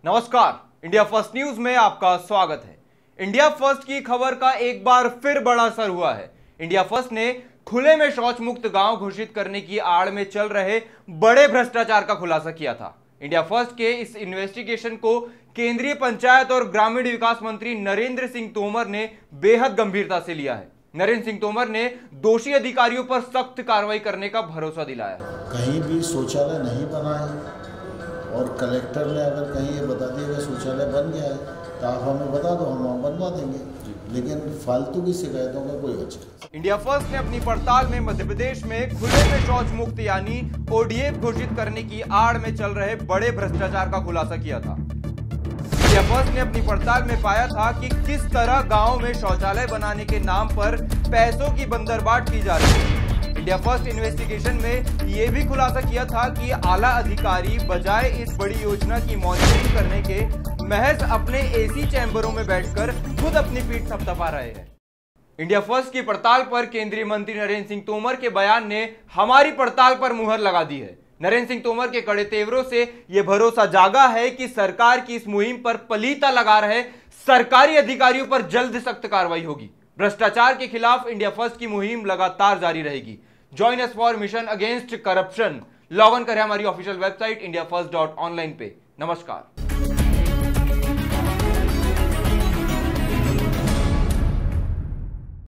नमस्कार, India first news में आपका स्वागत है। इंडिया फर्स्ट की खबर का एक बार फिर बड़ा असर हुआ है। इंडिया फर्स्ट ने खुले में शौच मुक्त गांव घोषित करने की आड़ में चल रहे बड़े भ्रष्टाचार का खुलासा किया था। इंडिया फर्स्ट के इस इन्वेस्टिगेशन को केंद्रीय पंचायत और ग्रामीण विकास मंत्री नरेंद्र सिंह तोमर ने बेहद गंभीरता से लिया है। नरेंद्र सिंह तोमर ने दोषी अधिकारियों पर सख्त कार्रवाई करने का भरोसा दिलाया। कहीं भी शौचालय नहीं बना है और कलेक्टर ने अगर कहीं ये बता दिया कि शौचालय बन गया है तो आप हमें बता दो, हम वहाँ बनवा देंगे, लेकिन फालतू की शिकायतों का कोई वजह नहीं। इंडिया फर्स्ट ने अपनी पड़ताल में मध्य प्रदेश में खुले में शौच मुक्त यानी ओडीएफ घोषित करने की आड़ में चल रहे बड़े भ्रष्टाचार का खुलासा किया था। इंडिया फर्स्ट ने अपनी पड़ताल में पाया था कि किस तरह गांव में शौचालय बनाने के नाम पर पैसों की बंदरबाट की जा रही है। इंडिया फर्स्ट इन्वेस्टिगेशन में यह भी खुलासा किया था कि आला अधिकारी बजाय इस बड़ी योजना की मॉनिटरिंग करने के महज अपने एसी चैम्बरों में बैठकर खुद अपनी पीठ थपथपा रहे हैं। इंडिया फर्स्ट की पड़ताल पर केंद्रीय मंत्री नरेंद्र सिंह तोमर के बयान ने हमारी पड़ताल पर मुहर लगा दी है। नरेंद्र सिंह तोमर के कड़े तेवरों से यह भरोसा जागा है कि सरकार की इस मुहिम पर पलीता लगा रहे सरकारी अधिकारियों पर जल्द सख्त कार्रवाई होगी। भ्रष्टाचार के खिलाफ इंडिया फर्स्ट की मुहिम लगातार जारी रहेगी। Join us for mission against corruption. Log in करें हमारी ऑफिशियल वेबसाइट indiafirst.online पे। नमस्कार।